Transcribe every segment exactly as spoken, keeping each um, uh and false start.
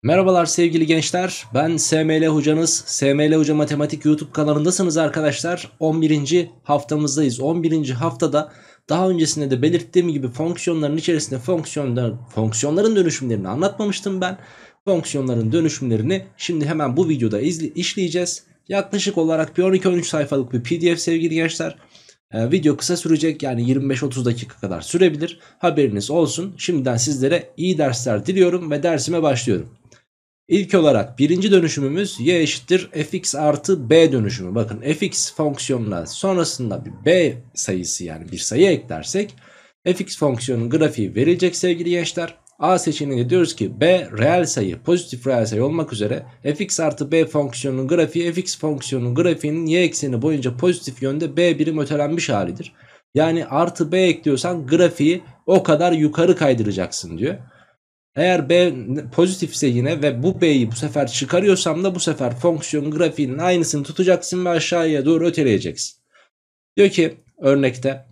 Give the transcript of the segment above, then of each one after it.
Merhabalar sevgili gençler. Ben S M L hocanız. S M L Hoca Matematik YouTube kanalındasınız arkadaşlar. on birinci haftamızdayız. on birinci haftada daha öncesinde de belirttiğim gibi fonksiyonların içerisinde fonksiyonlar, fonksiyonların dönüşümlerini anlatmamıştım ben. Fonksiyonların dönüşümlerini şimdi hemen bu videoda izle, işleyeceğiz. Yaklaşık olarak bir on iki on üç sayfalık bir P D F sevgili gençler. Ee, video kısa sürecek, yani yirmi beş otuz dakika kadar sürebilir. Haberiniz olsun. Şimdiden sizlere iyi dersler diliyorum ve dersime başlıyorum. İlk olarak birinci dönüşümümüz y eşittir fx artı b dönüşümü. Bakın fx fonksiyonuna sonrasında bir b sayısı, yani bir sayı eklersek fx fonksiyonun grafiği verilecek sevgili gençler. A seçeneğinde diyoruz ki b reel sayı, pozitif reel sayı olmak üzere fx artı b fonksiyonunun grafiği fx fonksiyonunun grafiğinin y ekseni boyunca pozitif yönde b birim ötelenmiş halidir. Yani artı b ekliyorsan grafiği o kadar yukarı kaydıracaksın diyor. Eğer b pozitifse yine ve bu b'yi bu sefer çıkarıyorsam da bu sefer fonksiyonun grafiğinin aynısını tutacaksın ve aşağıya doğru öteleyeceksin. Diyor ki örnekte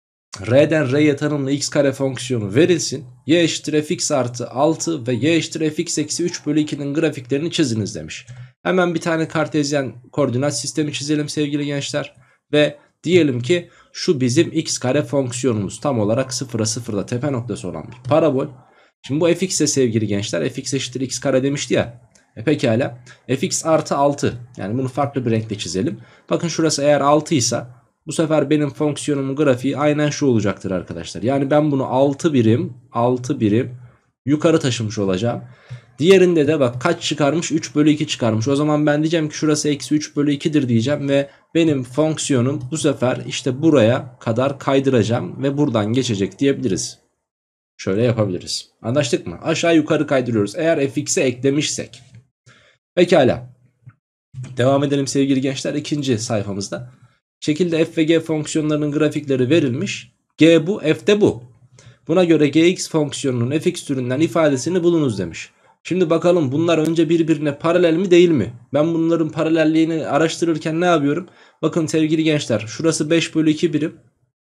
r'den r'ye tanımlı x kare fonksiyonu verilsin. Y eşittir fx artı altı ve y eşittir fx eksi üç bölü iki'nin grafiklerini çiziniz demiş. Hemen bir tane kartezyen koordinat sistemi çizelim sevgili gençler. Ve diyelim ki şu bizim x kare fonksiyonumuz, tam olarak sıfıra sıfırda tepe noktası olan bir parabol. Şimdi bu fx ise sevgili gençler fx eşittir x kare demişti ya. E pekala fx artı altı, yani bunu farklı bir renkle çizelim. Bakın şurası eğer altı ise bu sefer benim fonksiyonumun grafiği aynen şu olacaktır arkadaşlar. Yani ben bunu altı birim altı birim yukarı taşımış olacağım. Diğerinde de bak kaç çıkarmış, üç bölü iki çıkarmış. O zaman ben diyeceğim ki şurası eksi üç bölü iki'dir diyeceğim ve benim fonksiyonum bu sefer işte buraya kadar kaydıracağım ve buradan geçecek diyebiliriz. Şöyle yapabiliriz. Anlaştık mı? Aşağı yukarı kaydırıyoruz eğer fx'e eklemişsek. Pekala. Devam edelim sevgili gençler ikinci sayfamızda. Şekilde f ve g fonksiyonlarının grafikleri verilmiş. G bu, f de bu. Buna göre gx fonksiyonunun fx türünden ifadesini bulunuz demiş. Şimdi bakalım bunlar önce birbirine paralel mi değil mi? Ben bunların paralelliğini araştırırken ne yapıyorum? Bakın sevgili gençler, şurası beş bölü iki birim.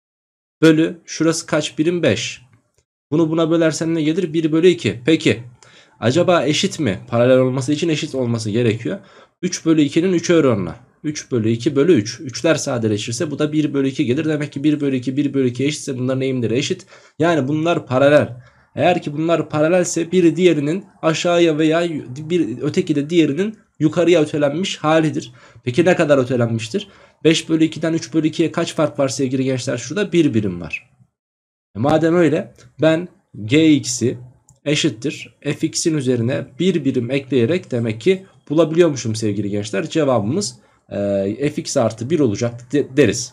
Bölü şurası kaç birim? beş. Bunu buna bölersen ne gelir? bir bölü iki. Peki acaba eşit mi? Paralel olması için eşit olması gerekiyor. üç bölü iki'nin üçe oranına. üç bölü iki bölü üç. üçler sadeleşirse bu da bir bölü iki gelir. Demek ki bir bölü iki bir bölü iki eşitse bunların eğimleri eşit. Yani bunlar paralel. Eğer ki bunlar paralelse biri diğerinin aşağıya veya bir öteki de diğerinin yukarıya ötelenmiş halidir. Peki ne kadar ötelenmiştir? beş bölü iki'den üç bölü iki'ye kaç fark var sevgili gençler? Şurada bir birim var. E madem öyle ben gx'i eşittir fx'in üzerine bir birim ekleyerek demek ki bulabiliyormuşum sevgili gençler. Cevabımız e, fx artı bir olacak de, deriz.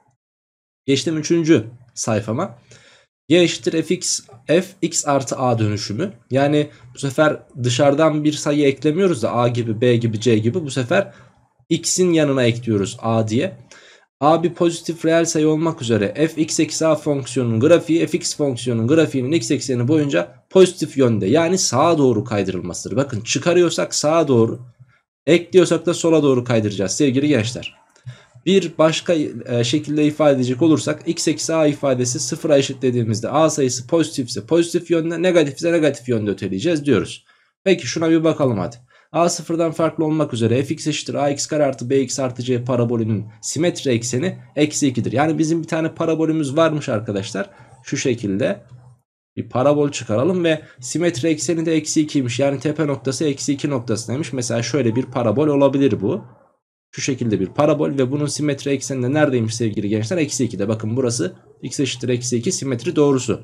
Geçtim üçüncü sayfama. Y eşittir fx, fx artı a dönüşümü. Yani bu sefer dışarıdan bir sayı eklemiyoruz da a gibi, b gibi, c gibi, bu sefer x'in yanına ekliyoruz a diye. A bir pozitif reel sayı olmak üzere fx eksi a fonksiyonunun grafiği fx fonksiyonunun grafiğinin x ekseni boyunca pozitif yönde, yani sağa doğru kaydırılmasıdır. Bakın çıkarıyorsak sağa doğru, ekliyorsak da sola doğru kaydıracağız sevgili gençler. Bir başka e, şekilde ifade edecek olursak x eksi a ifadesi sıfıra eşitlediğimizde a sayısı pozitifse pozitif yönde, negatifse negatif yönde öteleyeceğiz diyoruz. Peki şuna bir bakalım hadi. A sıfırdan farklı olmak üzere fx eşittir ax kare artı bx artı c parabolünün simetri ekseni eksi iki'dir. Yani bizim bir tane parabolümüz varmış arkadaşlar. Şu şekilde bir parabol çıkaralım ve simetri ekseni de eksi iki'ymiş. Yani tepe noktası eksi iki noktasıymış. Mesela şöyle bir parabol olabilir bu. Şu şekilde bir parabol ve bunun simetri ekseni de neredeymiş sevgili gençler? Eksi iki'de. Bakın burası x eşittir eksi iki simetri doğrusu.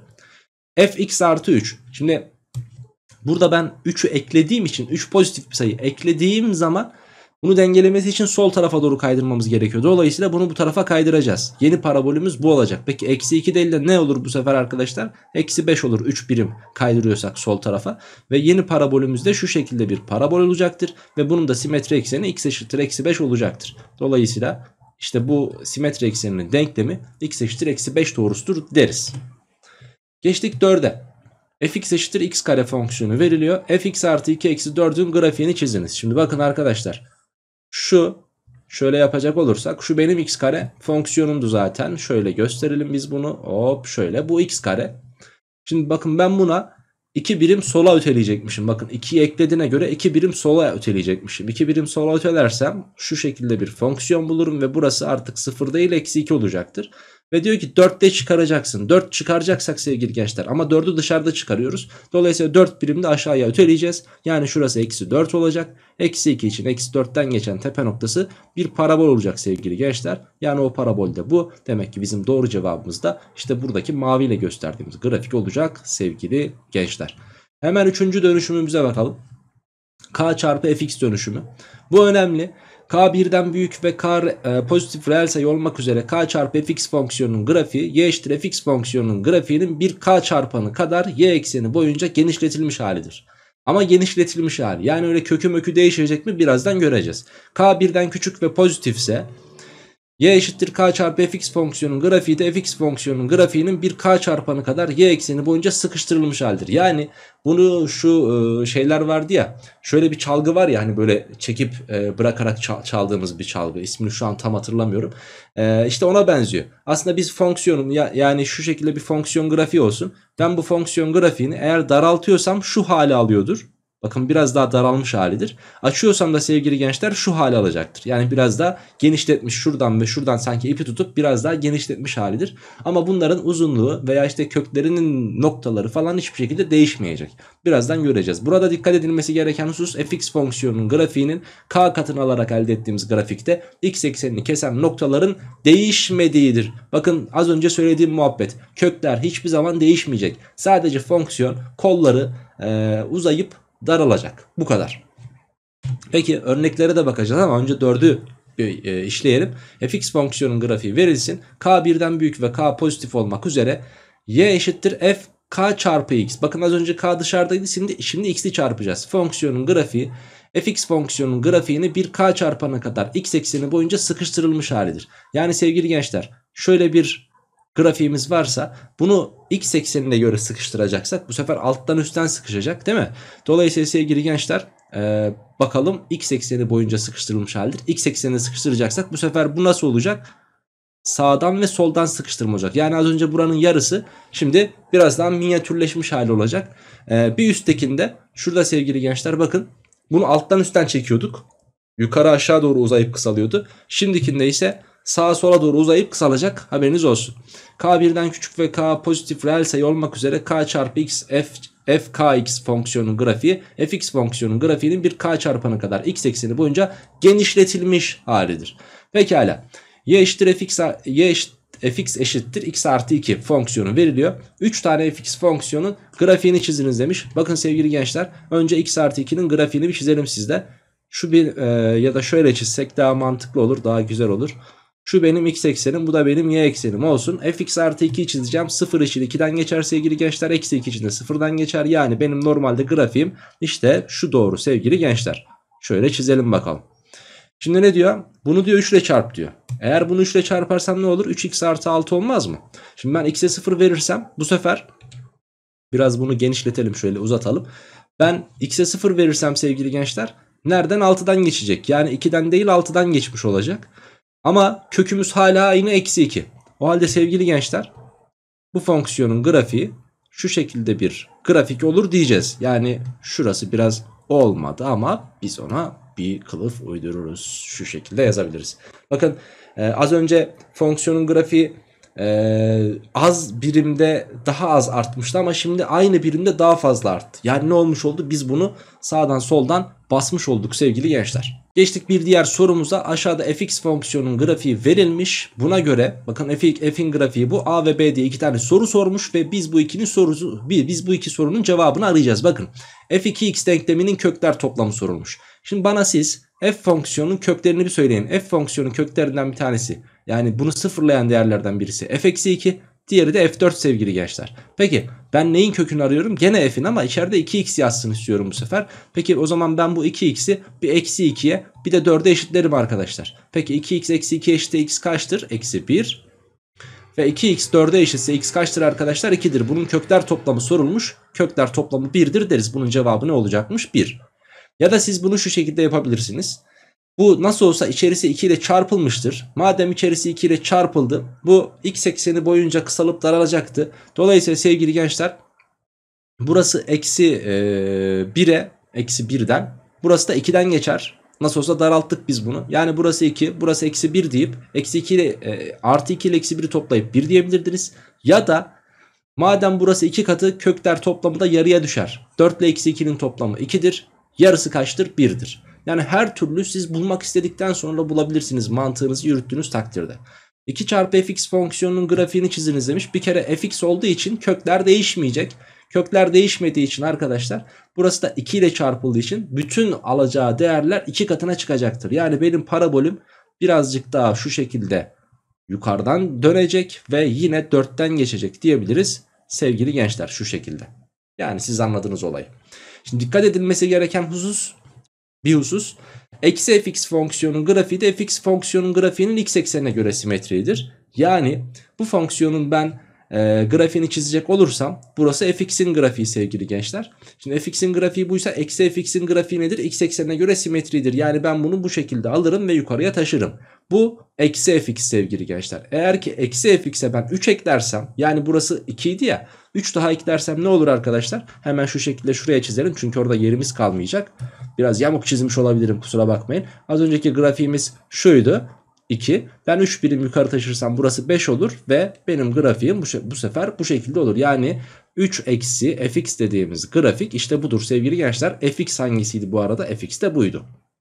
Fx artı üç. Şimdi burada ben üç'ü eklediğim için, üç pozitif bir sayı eklediğim zaman bunu dengelemesi için sol tarafa doğru kaydırmamız gerekiyor. Dolayısıyla bunu bu tarafa kaydıracağız. Yeni parabolümüz bu olacak. Peki eksi iki değil de ne olur bu sefer arkadaşlar? Eksi beş olur, üç birim kaydırıyorsak sol tarafa. Ve yeni parabolümüz de şu şekilde bir parabol olacaktır. Ve bunun da simetri ekseni x eşittir eksi beş olacaktır. Dolayısıyla işte bu simetri ekseninin denklemi x eşittir eksi beş doğrusudur deriz. Geçtik dörde. Fx eşittir x kare fonksiyonu veriliyor. Fx artı iki eksi dörd'ün grafiğini çiziniz. Şimdi bakın arkadaşlar. Şu şöyle yapacak olursak şu benim x kare fonksiyonumdu zaten. Şöyle gösterelim biz bunu. Hop şöyle, bu x kare. Şimdi bakın ben buna iki birim sola öteleyecekmişim. Bakın ikiyi eklediğine göre iki birim sola öteleyecekmişim. iki birim sola ötelersem şu şekilde bir fonksiyon bulurum ve burası artık sıfır değil eksi iki olacaktır. Ve diyor ki dörtte çıkaracaksın. dört çıkaracaksak sevgili gençler ama dördü dışarıda çıkarıyoruz. Dolayısıyla dört birim de aşağıya öteleyeceğiz. Yani şurası eksi dört olacak. Eksi iki için eksi dörtten geçen tepe noktası bir parabol olacak sevgili gençler. Yani o parabol de bu. Demek ki bizim doğru cevabımız da işte buradaki maviyle gösterdiğimiz grafik olacak sevgili gençler. Hemen üçüncü dönüşümümüze bakalım. K çarpı fx dönüşümü. Bu önemli. K birden büyük ve K e, pozitif reel sayı olmak üzere K çarpı fx fonksiyonunun grafiği y eşittir fx fonksiyonunun grafiğinin bir K çarpanı kadar y ekseni boyunca genişletilmiş halidir. Ama genişletilmiş hali, yani öyle kökü mökü değişecek mi birazdan göreceğiz. K birden küçük ve pozitifse y eşittir k çarpı fx fonksiyonun grafiği de fx fonksiyonun grafiğinin bir k çarpanı kadar y ekseni boyunca sıkıştırılmış haldir. Yani bunu şu şeyler vardı ya, şöyle bir çalgı var ya hani, böyle çekip bırakarak çaldığımız bir çalgı, ismini şu an tam hatırlamıyorum. İşte ona benziyor. Aslında biz fonksiyonun, yani şu şekilde bir fonksiyon grafiği olsun. Ben bu fonksiyon grafiğini eğer daraltıyorsam şu hale alıyordur. Bakın biraz daha daralmış halidir. Açıyorsam da sevgili gençler şu hale alacaktır. Yani biraz daha genişletmiş, şuradan ve şuradan sanki ipi tutup biraz daha genişletmiş halidir. Ama bunların uzunluğu veya işte köklerinin noktaları falan hiçbir şekilde değişmeyecek. Birazdan göreceğiz. Burada dikkat edilmesi gereken husus, fx fonksiyonunun grafiğinin k katını alarak elde ettiğimiz grafikte x eksenini kesen noktaların değişmediğidir. Bakın az önce söylediğim muhabbet. Kökler hiçbir zaman değişmeyecek. Sadece fonksiyon kolları e, uzayıp daralacak. Bu kadar. Peki örneklere de bakacağız ama önce dördü e, işleyelim. Fx fonksiyonun grafiği verilsin. K birden büyük ve k pozitif olmak üzere y eşittir f k çarpı x. Bakın az önce k dışarıdaydı. Şimdi, şimdi x'i çarpacağız. Fonksiyonun grafiği fx fonksiyonun grafiğini bir k çarpana kadar x ekseni boyunca sıkıştırılmış halidir. Yani sevgili gençler, şöyle bir grafiğimiz varsa bunu x eksenine göre sıkıştıracaksak bu sefer alttan üstten sıkışacak değil mi? Dolayısıyla sevgili gençler ee, bakalım x ekseni boyunca sıkıştırılmış haldir. X eksenine sıkıştıracaksak bu sefer bu nasıl olacak? Sağdan ve soldan sıkıştırma olacak. Yani az önce buranın yarısı şimdi biraz daha minyatürleşmiş hali olacak. Ee, bir üsttekinde şurada sevgili gençler bakın, bunu alttan üstten çekiyorduk. Yukarı aşağı doğru uzayıp kısalıyordu. Şimdikinde ise sağa sola doğru uzayıp kısalacak, haberiniz olsun. K birden küçük ve k pozitif reel sayı olmak üzere k çarpı x f fkx fonksiyonun grafiği fx fonksiyonun grafiğinin bir k çarpanı kadar x ekseni boyunca genişletilmiş halidir. Pekala. Y eşittir fx, y eşit, fx eşittir x artı iki fonksiyonu veriliyor. üç tane fx fonksiyonun grafiğini çiziniz demiş. Bakın sevgili gençler, önce x artı ikinin grafiğini bir çizelim sizde. Şu bir e, ya da şöyle çizsek daha mantıklı olur, daha güzel olur. Şu benim x eksenim, bu da benim y eksenim olsun. Fx artı ikiyi çizeceğim. sıfır için ikiden geçer sevgili gençler. Eksi iki için de sıfırdan geçer. Yani benim normalde grafiğim işte şu doğru sevgili gençler. Şöyle çizelim bakalım. Şimdi ne diyor? Bunu diyor üç ile çarp diyor. Eğer bunu üç ile çarparsam ne olur? üç x artı altı olmaz mı? Şimdi ben x'e sıfır verirsem bu sefer biraz bunu genişletelim, şöyle uzatalım. Ben x'e sıfır verirsem sevgili gençler nereden? altıdan geçecek. Yani ikiden değil altıdan geçmiş olacak. Ama kökümüz hala aynı, eksi iki. O halde sevgili gençler bu fonksiyonun grafiği şu şekilde bir grafik olur diyeceğiz. Yani şurası biraz olmadı ama biz ona bir kılıf uydururuz. Şu şekilde yazabiliriz. Bakın e, az önce fonksiyonun grafiği e, az birimde daha az artmıştı ama şimdi aynı birimde daha fazla arttı. Yani ne olmuş oldu? Biz bunu sağdan soldan basmış olduk sevgili gençler. Geçtik bir diğer sorumuza. Aşağıda fx fonksiyonun grafiği verilmiş. Buna göre bakın f'in grafiği bu. A ve B diye iki tane soru sormuş ve biz bu ikinin sorusu biz bu iki sorunun cevabını arayacağız. Bakın f iki x denkleminin kökler toplamı sorulmuş. Şimdi bana siz f fonksiyonun köklerini bir söyleyin. F fonksiyonun köklerinden bir tanesi, yani bunu sıfırlayan değerlerden birisi f eksi iki, diğeri de f dört sevgili gençler. Peki ben neyin kökünü arıyorum? Gene f'in ama içeride iki x yazsın istiyorum bu sefer. Peki o zaman ben bu iki x'i bir eksi ikiye bir de dörde eşitlerim arkadaşlar. Peki iki x eksi iki eşittir x kaçtır? Eksi bir. Ve iki x dörde eşitse x kaçtır arkadaşlar? ikidir. Bunun kökler toplamı sorulmuş. Kökler toplamı birdir deriz. Bunun cevabı ne olacakmış? bir. Ya da siz bunu şu şekilde yapabilirsiniz. Bu nasıl olsa içerisi iki ile çarpılmıştır. Madem içerisi iki ile çarpıldı, bu x ekseni boyunca kısalıp daralacaktı. Dolayısıyla sevgili gençler Burası eksi bire, eksi birden. Burası da ikiden geçer. Nasıl olsa daralttık biz bunu. Yani burası iki, burası eksi bir deyip eksi iki ile e, artı iki ile eksi biri toplayıp bir diyebilirdiniz. Ya da madem burası iki katı, kökler toplamı da yarıya düşer. dört ile eksi ikinin toplamı ikidir. Yarısı kaçtır? birdir. Yani her türlü siz bulmak istedikten sonra bulabilirsiniz mantığınızı yürüttüğünüz takdirde. iki çarpı fx fonksiyonunun grafiğini çiziniz demiş. Bir kere fx olduğu için kökler değişmeyecek. Kökler değişmediği için arkadaşlar burası da iki ile çarpıldığı için bütün alacağı değerler iki katına çıkacaktır. Yani benim parabolüm birazcık daha şu şekilde yukarıdan dönecek ve yine dörtten geçecek diyebiliriz sevgili gençler, şu şekilde. Yani siz anladınız olayı. Şimdi dikkat edilmesi gereken husus, bir husus, eksi fx fonksiyonun grafiği de fx fonksiyonun grafiğinin x eksenine göre simetridir. Yani bu fonksiyonun ben e, grafiğini çizecek olursam burası fx'in grafiği sevgili gençler. Şimdi fx'in grafiği buysa eksi fx'in grafiği nedir? X eksenine göre simetridir. Yani ben bunu bu şekilde alırım ve yukarıya taşırım. Bu eksi fx sevgili gençler. Eğer ki eksi fx'e ben üç eklersem, yani burası iki idi ya, üç daha eklersem ne olur arkadaşlar? Hemen şu şekilde şuraya çizelim çünkü orada yerimiz kalmayacak. Biraz yamuk çizmiş olabilirim, kusura bakmayın. Az önceki grafiğimiz şuydu, iki. Ben üç birim yukarı taşırsam burası beş olur ve benim grafiğim bu, bu sefer bu şekilde olur. Yani üç eksi fx dediğimiz grafik işte budur sevgili gençler. Fx hangisiydi bu arada? Fx de buydu.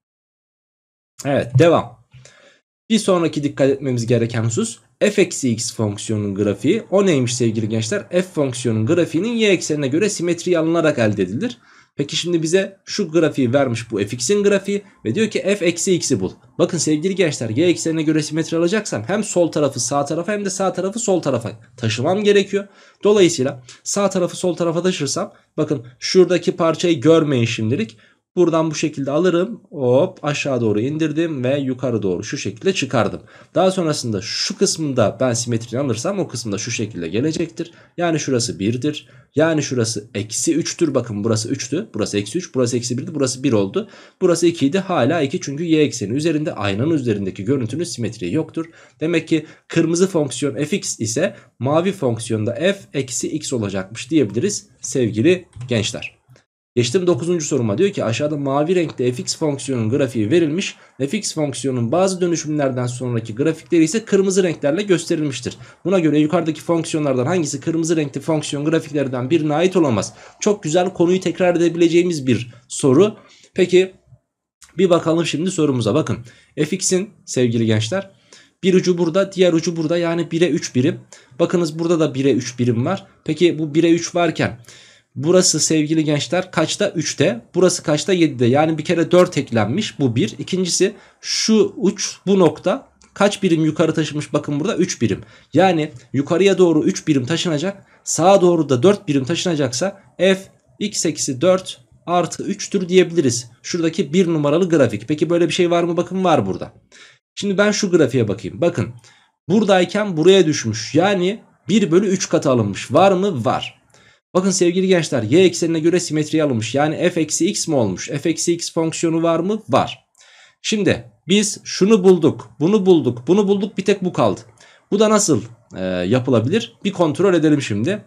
Evet, devam. Bir sonraki dikkat etmemiz gereken husus f eksi x fonksiyonunun grafiği. O neymiş sevgili gençler? F fonksiyonun grafiğinin y eksenine göre simetriye alınarak elde edilir. Peki şimdi bize şu grafiği vermiş, bu fx'in grafiği ve diyor ki f eksi x'i bul. Bakın sevgili gençler, y eksenine göre simetri alacaksam hem sol tarafı sağ tarafa hem de sağ tarafı sol tarafa taşımam gerekiyor. Dolayısıyla sağ tarafı sol tarafa taşırsam, bakın şuradaki parçayı görmeyin şimdilik. Buradan bu şekilde alırım, hop aşağı doğru indirdim ve yukarı doğru şu şekilde çıkardım. Daha sonrasında şu kısmında ben simetrini alırsam o kısımda şu şekilde gelecektir. Yani şurası birdir. Yani şurası eksi üçtür. Bakın burası üçtü. Burası eksi üç. Burası eksi birdi. Burası bir oldu. Burası iki idi. Hala iki çünkü y ekseni üzerinde, aynanın üzerindeki görüntünün simetriği yoktur. Demek ki kırmızı fonksiyon fx ise mavi fonksiyonda f eksi x olacakmış diyebiliriz sevgili gençler. Geçtim dokuzuncu soruma. Diyor ki aşağıda mavi renkte fx fonksiyonun grafiği verilmiş. Fx fonksiyonun bazı dönüşümlerden sonraki grafikleri ise kırmızı renklerle gösterilmiştir. Buna göre yukarıdaki fonksiyonlardan hangisi kırmızı renkli fonksiyon grafiklerden birine ait olamaz? Çok güzel, konuyu tekrar edebileceğimiz bir soru. Peki bir bakalım şimdi sorumuza. Bakın fx'in sevgili gençler bir ucu burada, diğer ucu burada, yani bire üç birim. Bakınız burada da bire üç birim var. Peki bu bire üç varken burası sevgili gençler kaçta? üçte. Burası kaçta? yedide. Yani bir kere dört eklenmiş. Bu bir. İkincisi şu uç, bu nokta kaç birim yukarı taşımış? Bakın burada üç birim. Yani yukarıya doğru üç birim taşınacak. Sağa doğru da dört birim taşınacaksa f x eksi dört artı üçtür diyebiliriz. Şuradaki bir numaralı grafik. Peki böyle bir şey var mı? Bakın var burada. Şimdi ben şu grafiğe bakayım. Bakın buradayken buraya düşmüş. Yani bir bölü üç katı alınmış. Var mı? Var. Bakın sevgili gençler, y eksenine göre simetriye alınmış. Yani f eksi x mi olmuş? F eksi x fonksiyonu var mı? Var. Şimdi biz şunu bulduk, bunu bulduk, bunu bulduk, bir tek bu kaldı. Bu da nasıl e, yapılabilir? Bir kontrol edelim şimdi.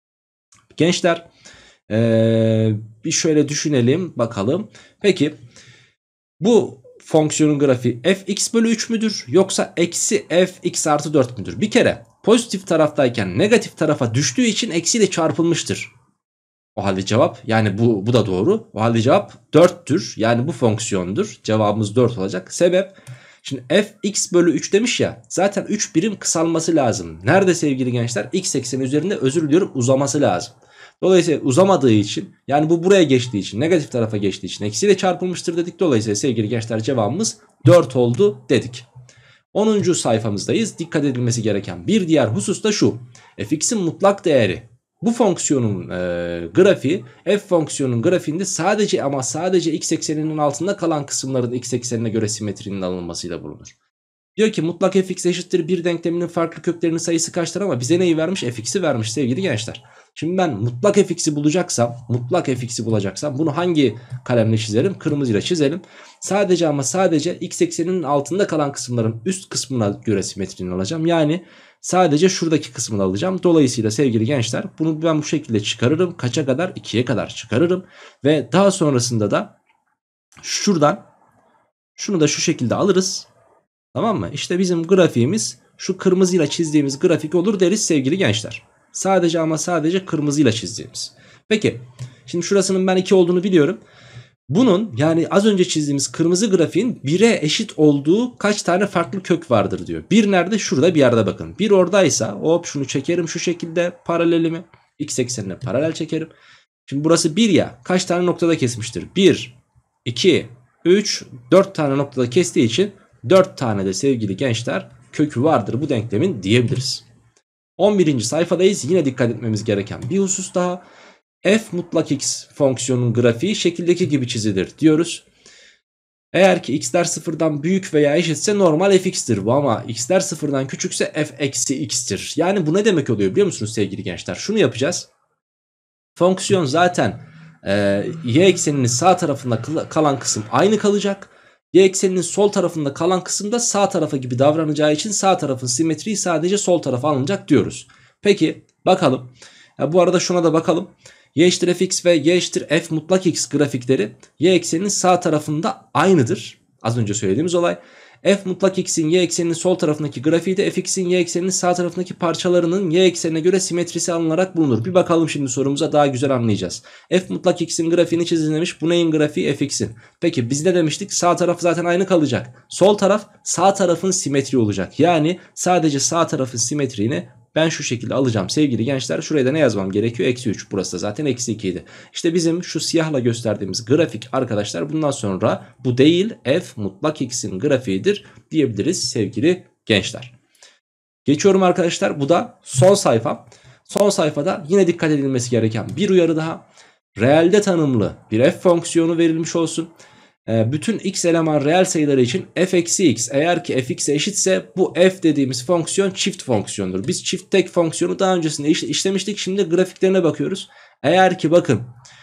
Gençler e, bir şöyle düşünelim bakalım. Peki bu fonksiyonun grafiği fx bölü üç müdür? Yoksa eksi fx artı dört müdür? Bir kere pozitif taraftayken negatif tarafa düştüğü için eksiyle çarpılmıştır. O halde cevap, yani bu, bu da doğru. O halde cevap dörttür. Yani bu fonksiyondur. Cevabımız dört olacak. Sebep, şimdi fx bölü üç demiş ya. Zaten üç birim kısalması lazım. Nerede sevgili gençler? X ekseni üzerinde, özür diliyorum, uzaması lazım. Dolayısıyla uzamadığı için, yani bu buraya geçtiği için, negatif tarafa geçtiği için eksiyle çarpılmıştır dedik. Dolayısıyla sevgili gençler cevabımız dört oldu dedik. onuncu sayfamızdayız. Dikkat edilmesi gereken bir diğer husus da şu. Fx'in mutlak değeri. Bu fonksiyonun e, grafiği f fonksiyonun grafiğinde sadece ama sadece x ekseninin altında kalan kısımların x eksenine göre simetrinin alınmasıyla bulunur. Diyor ki mutlak fx eşittir bir denkleminin farklı köklerinin sayısı kaçtır, ama bize neyi vermiş? Fx'i vermiş sevgili gençler. Şimdi ben mutlak fx'i bulacaksam, mutlak fx'i bulacaksam bunu hangi kalemle çizerim? Kırmızıyla çizelim. Sadece ama sadece x ekseninin altında kalan kısımların üst kısmına göre simetrini alacağım. Yani Sadece şuradaki kısmını alacağım. Dolayısıyla sevgili gençler bunu ben bu şekilde çıkarırım. Kaça kadar? ikiye kadar çıkarırım. Ve daha sonrasında da şuradan şunu da şu şekilde alırız. Tamam mı? İşte bizim grafiğimiz şu kırmızıyla çizdiğimiz grafik olur deriz sevgili gençler. Sadece ama sadece kırmızıyla çizdiğimiz. Peki şimdi şurasının ben iki olduğunu biliyorum. Bunun yani az önce çizdiğimiz kırmızı grafiğin bire eşit olduğu kaç tane farklı kök vardır diyor. Bir nerede? Şurada bir yerde bakın. Bir oradaysa hop şunu çekerim şu şekilde paralelimi. X eksenine paralel çekerim. Şimdi burası bir ya. Kaç tane noktada kesmiştir? bir, iki, üç, dört tane noktada kestiği için dört tane de sevgili gençler kökü vardır bu denklemin diyebiliriz. on birinci sayfadayız. Yine dikkat etmemiz gereken bir husus daha. F mutlak x fonksiyonun grafiği şekildeki gibi çizilir diyoruz. Eğer ki x'ler sıfırdan büyük veya eşitse normal fx'tir bu, ama x'ler sıfırdan küçükse f eksi x'tir. Yani bu ne demek oluyor biliyor musunuz sevgili gençler? Şunu yapacağız. Fonksiyon zaten e, y ekseninin sağ tarafında kalan kısım aynı kalacak. Y ekseninin sol tarafında kalan kısımda sağ tarafa gibi davranacağı için sağ tarafın simetriği sadece sol tarafa alınacak diyoruz. Peki bakalım. Ya bu arada şuna da bakalım. Y eşittir fx ve y eşittir f mutlak x grafikleri y ekseninin sağ tarafında aynıdır. Az önce söylediğimiz olay. F mutlak x'in y ekseninin sol tarafındaki grafiği de fx'in y ekseninin sağ tarafındaki parçalarının y eksenine göre simetrisi alınarak bulunur. Bir bakalım şimdi sorumuza, daha güzel anlayacağız. F mutlak x'in grafiğini çizin demiş. Bu neyin grafiği? Fx'in. Peki biz ne demiştik? Sağ taraf zaten aynı kalacak. Sol taraf sağ tarafın simetri olacak. Yani sadece sağ tarafın simetriğini ben şu şekilde alacağım sevgili gençler. Şuraya da ne yazmam gerekiyor? Eksi üç. Burası da zaten eksi iki idi. İşte bizim şu siyahla gösterdiğimiz grafik arkadaşlar bundan sonra bu değil f mutlak x'in grafiğidir diyebiliriz sevgili gençler. Geçiyorum arkadaşlar. Bu da son sayfa. Son sayfada yine dikkat edilmesi gereken bir uyarı daha. Reelde tanımlı bir f fonksiyonu verilmiş olsun. Bütün x eleman reel sayıları için f eksi x eğer ki fx'e eşitse bu f dediğimiz fonksiyon çift fonksiyondur. Biz çift tek fonksiyonu daha öncesinde işlemiştik. Şimdi grafiklerine bakıyoruz. Eğer ki bakın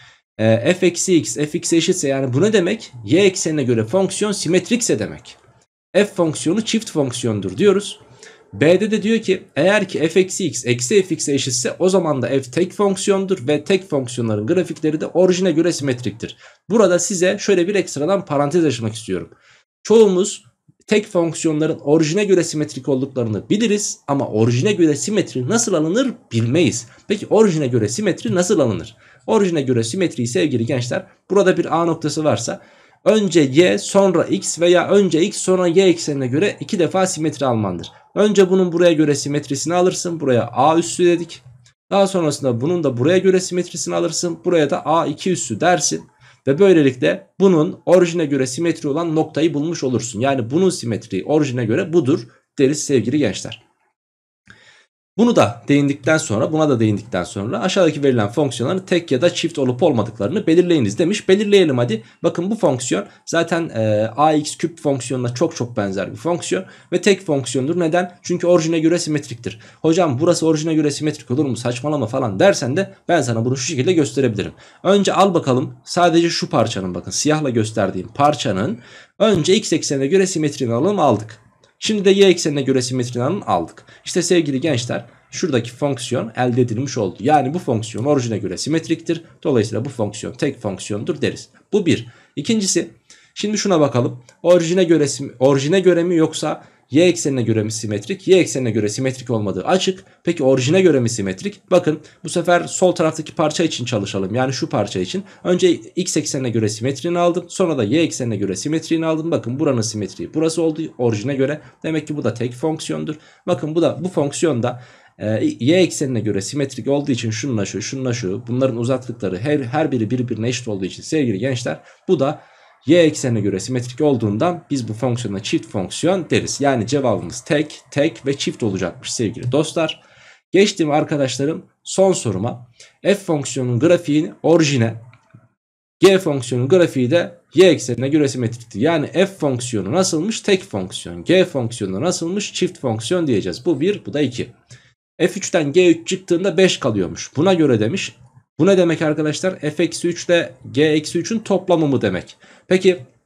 f eksi x fx'e eşitse, yani bu ne demek? Y eksenine göre fonksiyon simetrikse demek. F fonksiyonu çift fonksiyondur diyoruz. B'de de diyor ki eğer ki f eksi x eksi fx'e eşitse o zaman da f tek fonksiyondur ve tek fonksiyonların grafikleri de orijine göre simetriktir. Burada size şöyle bir ekstradan parantez açmak istiyorum. Çoğumuz tek fonksiyonların orijine göre simetrik olduklarını biliriz ama orijine göre simetri nasıl alınır bilmeyiz. Peki orijine göre simetri nasıl alınır? Orijine göre simetriyi sevgili gençler, burada bir A noktası varsa önce y sonra x veya önce x sonra y eksenine göre iki defa simetri almandır. Önce bunun buraya göre simetrisini alırsın. Buraya a üssü dedik. Daha sonrasında bunun da buraya göre simetrisini alırsın. Buraya da a iki üssü dersin. Ve böylelikle bunun orijine göre simetri olan noktayı bulmuş olursun. Yani bunun simetriği orijine göre budur deriz sevgili gençler. Bunu da değindikten sonra, buna da değindikten sonra aşağıdaki verilen fonksiyonların tek ya da çift olup olmadıklarını belirleyiniz demiş. Belirleyelim hadi. Bakın bu fonksiyon zaten e, ax küp fonksiyonuna çok çok benzer bir fonksiyon ve tek fonksiyondur. Neden? Çünkü orijine göre simetriktir. Hocam burası orijine göre simetrik olur mu? Saçmalama falan dersen de ben sana bunu şu şekilde gösterebilirim. Önce al bakalım sadece şu parçanın, bakın siyahla gösterdiğim parçanın önce x eksenine göre simetrini alalım, aldık. Şimdi de y eksenine göre simetrini aldık. İşte sevgili gençler şuradaki fonksiyon elde edilmiş oldu. Yani bu fonksiyon orijine göre simetriktir. Dolayısıyla bu fonksiyon tek fonksiyondur deriz. Bu bir. İkincisi, şimdi şuna bakalım. Orijine göre, orijine göre mi yoksa y eksenine göre mi simetrik? Y eksenine göre simetrik olmadığı açık. Peki orijine göre mi simetrik? Bakın bu sefer sol taraftaki parça için çalışalım. Yani şu parça için. Önce x eksenine göre simetrini aldım. Sonra da y eksenine göre simetrini aldım. Bakın buranın simetriği burası oldu orijine göre. Demek ki bu da tek fonksiyondur. Bakın bu da bu fonksiyonda e, y eksenine göre simetrik olduğu için şununla şu, şununla şu, bunların uzaklıkları her, her biri birbirine eşit olduğu için sevgili gençler bu da y eksenine göre simetrik olduğundan biz bu fonksiyona çift fonksiyon deriz. Yani cevabımız tek, tek ve çift olacakmış sevgili dostlar. Geçtim arkadaşlarım son soruma. F fonksiyonun grafiğini orijine, g fonksiyonun grafiği de y eksenine göre simetrikti. Yani f fonksiyonu nasılmış? Tek fonksiyon. G fonksiyonu nasılmış? Çift fonksiyon diyeceğiz. Bu bir, bu da iki. f üçten g üç çıktığında beş kalıyormuş. Buna göre demiş. Bu ne demek arkadaşlar? f eksi üç ile g eksi üçün toplamı mı demek? Peki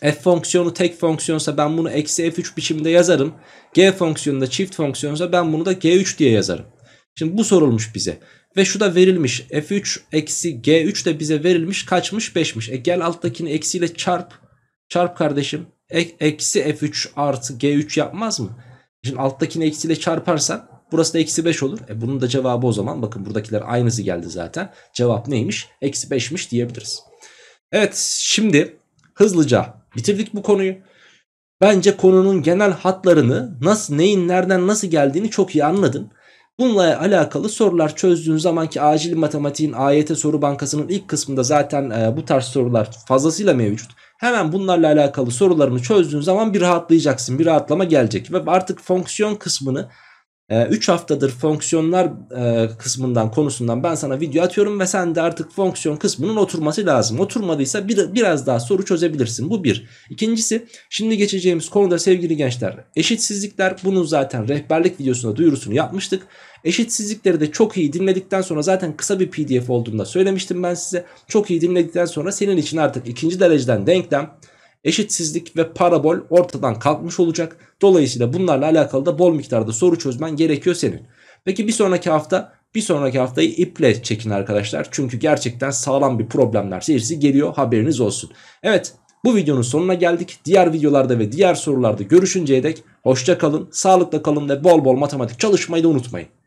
F fonksiyonu tek fonksiyonsa ben bunu eksi F üç biçiminde yazarım. G fonksiyonu da çift fonksiyonsa ben bunu da G üç diye yazarım. Şimdi bu sorulmuş bize. Ve şu da verilmiş. F üç eksi G üç de bize verilmiş. Kaçmış? beşmiş. E gel alttakini eksiyle çarp. Çarp kardeşim. E eksi F üç artı G üç yapmaz mı? Şimdi alttakini eksiyle çarparsan burası da eksi beş olur. E bunun da cevabı o zaman. Bakın buradakiler aynısı geldi zaten. Cevap neymiş? Eksi beşmiş diyebiliriz. Evet, şimdi hızlıca bitirdik bu konuyu. Bence konunun genel hatlarını, nasıl, neyin nereden nasıl geldiğini çok iyi anladın. Bununla alakalı sorular çözdüğün zamanki acil matematiğin A Y T soru bankasının ilk kısmında zaten e, bu tarz sorular fazlasıyla mevcut. Hemen bunlarla alakalı sorularını çözdüğün zaman bir rahatlayacaksın, bir rahatlama gelecek. Ve artık fonksiyon kısmını üç haftadır fonksiyonlar e, kısmından konusundan ben sana video atıyorum ve sen de artık fonksiyon kısmının oturması lazım. Oturmadıysa bir, biraz daha soru çözebilirsin. Bu bir. İkincisi, şimdi geçeceğimiz konuda sevgili gençler, eşitsizlikler. Bunu zaten rehberlik videosunda duyurusunu yapmıştık. Eşitsizlikleri de çok iyi dinledikten sonra, zaten kısa bir P D F olduğunu da söylemiştim ben size. Çok iyi dinledikten sonra senin için artık ikinci dereceden denklem, eşitsizlik ve parabol ortadan kalkmış olacak. Dolayısıyla bunlarla alakalı da bol miktarda soru çözmen gerekiyor senin. Peki bir sonraki hafta, bir sonraki haftayı iple çekin arkadaşlar. Çünkü gerçekten sağlam bir problemler serisi geliyor, haberiniz olsun. Evet, bu videonun sonuna geldik. Diğer videolarda ve diğer sorularda görüşünceye dek hoşça kalın, sağlıkla kalın ve bol bol matematik çalışmayı da unutmayın.